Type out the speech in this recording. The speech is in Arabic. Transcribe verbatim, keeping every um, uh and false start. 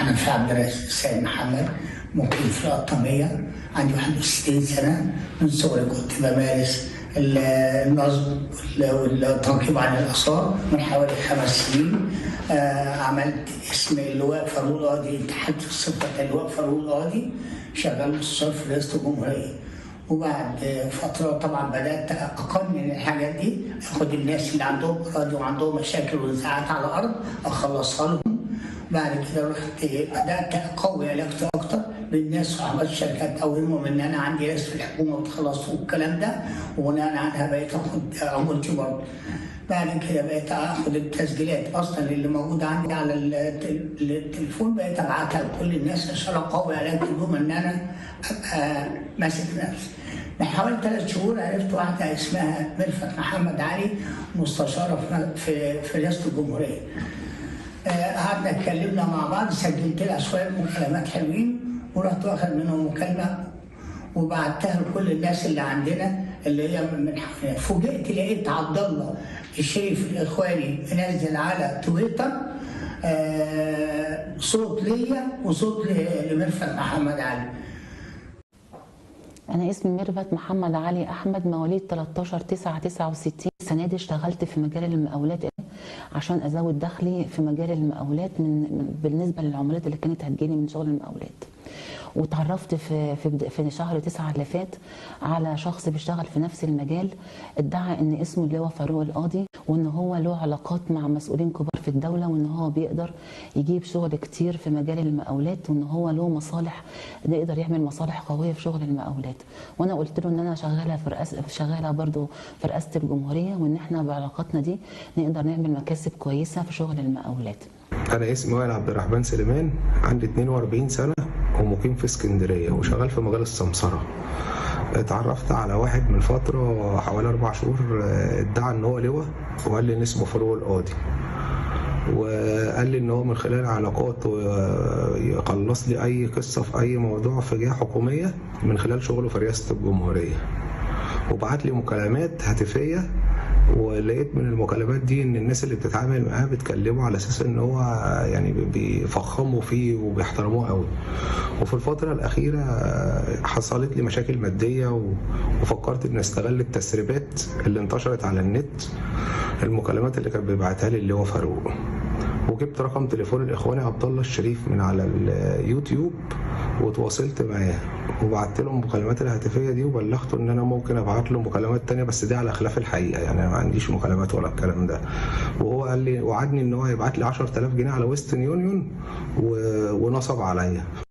حنفي عبد السيد محمد، مقيم في القطامية، عندي واحد وستين سنة. من صغري كنت بمارس النصب والتنقيب عن الآثار. من حوالي خمس سنين آه عملت اسم اللواء فاروق القاضي تحت صفة اللواء فاروق القاضي، شغال مستشار في رئاسة الجمهورية. وبعد فترة طبعا بدأت أقنن الحاجات دي، أخد الناس اللي عندهم أراضي وعندهم مشاكل ونزاعات على الأرض أخلصها لهم. بعد كده رحت بدأت أقوي علاقتي أكتر بالناس وعملت شركات أقومهم إن أنا عندي ناس في الحكومة وتخلصوا الكلام ده، وبناء عنها بقيت آخد عمولتي برضه. بعد كده بقيت آخد التسجيلات أصلا اللي موجودة عندي على التليفون، بقيت أبعتها لكل الناس عشان أقوي علاقتي بهم إن أنا أبقى ماسك نفسي. من حوالي ثلاث شهور عرفت واحدة اسمها ميرفت محمد علي، مستشارة في في رئاسة الجمهورية. قعدنا اتكلمنا مع بعض، سجلت لها شويه مكالمات حلوين، ورحت واخد منهم مكالمه وبعتها لكل الناس اللي عندنا اللي هي من حوالينا. فوجئت لقيت عبد الله الشريف الاخواني منزل على تويتر آه صوت ليا وصوت لميرفت محمد علي. أنا اسمي ميرفت محمد علي أحمد، مواليد تلتاشر تسعة تسعة وستين. السنة دي اشتغلت في مجال المقاولات عشان أزود دخلي في مجال المقاولات من بالنسبة للعملات اللي كانت هتجيلي من شغل المقاولات. واتعرفت في في في شهر تسعة اللي فات على شخص بيشتغل في نفس المجال، ادعى ان اسمه اللواء فاروق القاضي، وان هو له علاقات مع مسؤولين كبار في الدوله، وان هو بيقدر يجيب شغل كتير في مجال المقاولات، وان هو له مصالح، يقدر يعمل مصالح قويه في شغل المقاولات. وانا قلت له ان انا شغاله في رئاسه شغاله برضو في رئاسه الجمهوريه، وان احنا بعلاقاتنا دي نقدر نعمل مكاسب كويسه في شغل المقاولات. انا اسمي وائل عبد الرحمن سليمان، عندي اتنين واربعين سنه ومقيم في اسكندريه وشغال في مجال السمسره. اتعرفت على واحد من فتره حوالي اربع شهور، ادعى ان هو لواء وقال لي ان اسمه فاروق القاضي، وقال لي ان هو من خلال علاقاته يخلص لي اي قصه في اي موضوع في جهه حكوميه من خلال شغله في رئاسه الجمهوريه. وبعت لي مكالمات هاتفيه، ولقيت من المكالمات دي ان الناس اللي بتتعامل معاه بتكلمه على اساس ان هو يعني بيفخموا فيه وبيحترموه قوي. وفي الفتره الاخيره حصلت لي مشاكل ماديه، وفكرت ان استغل التسريبات اللي انتشرت على النت، المكالمات اللي كان بيبعتها لي اللي هو فاروق، وجبت رقم تليفون الاخواني عبد الله الشريف من على اليوتيوب وتواصلت معاه وبعت له المكالمات الهاتفيه دي، وبلغته ان انا ممكن ابعت له مكالمات تانية بس دي على خلاف الحقيقه، يعني انا ما عنديش مكالمات ولا الكلام ده. وهو قال لي وعدني ان هو هيبعت لي عشرة آلاف جنيه على ويسترن يونيون ونصب عليا.